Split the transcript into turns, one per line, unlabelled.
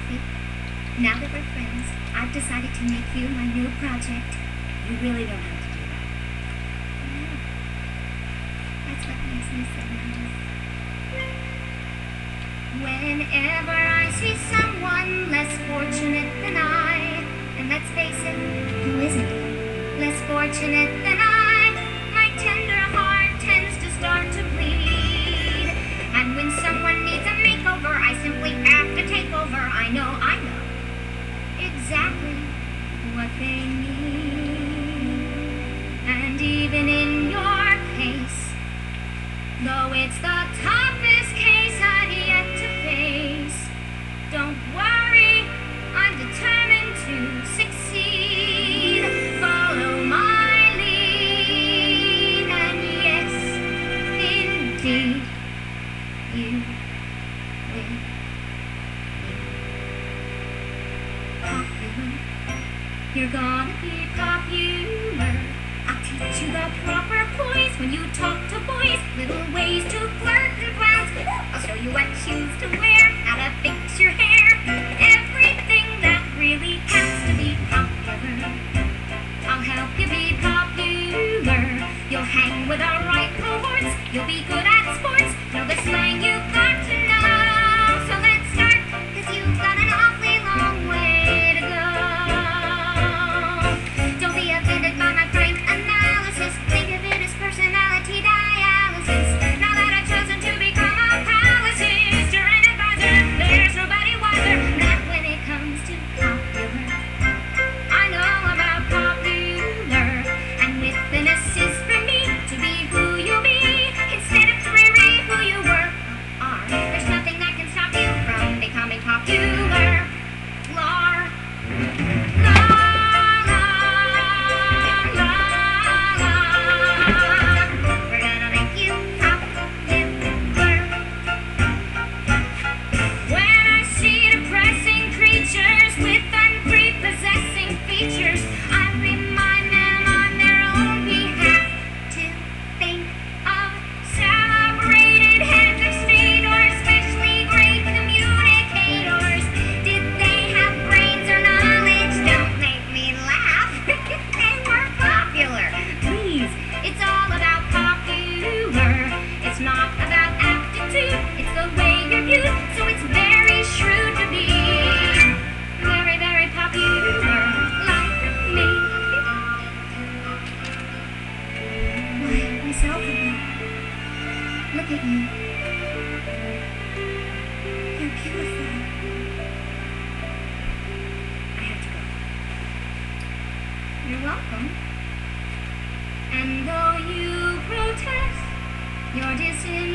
Sophie, now that we're friends, I've decided to make you my new project. You really don't have to do that. No. That's what makes me so nervous. Whenever I see someone less fortunate than I, and let's face it, who isn't less fortunate than I, my tender heart tends to start to bleed. And when someone needs a makeover, I simply have to take over. I know exactly what they need. And even in your case, though it's the toughest case I've yet to face, don't worry, I'm determined to succeed. Follow my lead, and yes, indeed, you will be popular. You're gonna be popular. I'll teach you the proper poise when you talk to boys, little ways to flirt and glance. I'll show you what shoes to wear, how to fix your hair, everything that really counts to be popular. I'll help you be popular. You'll hang with our right cohorts, you'll be good at sports, know the slang you've got to know. So let's start, 'cause you've got an awfully long way to go. Don't be offended by my frank analysis. Think of it as personality dialysis. Now that I've chosen to become a palace sister and advisor, there's nobody wiser. Not when it comes to popular. I know about popular, and with an assist from me to be who you'll be, instead of dreary who you were or are. There's nothing that can stop you from becoming popular. Lar. La, la, la, la. We're gonna make you popular. When I see depressing creatures with unprepossessing features, I remind them on their own behalf to think of celebrated heads of state or especially great communicators. Did they have brains or knowledge? Don't make me laugh. They were popular. Please, it's all about popular. It's not about aptitude, it's the way you're viewed. So it's very shrewd to be very, very popular like me. Why, Miss Elphaba, look at you. You're beautiful. I have to go. You're welcome. And though you protest your disinterest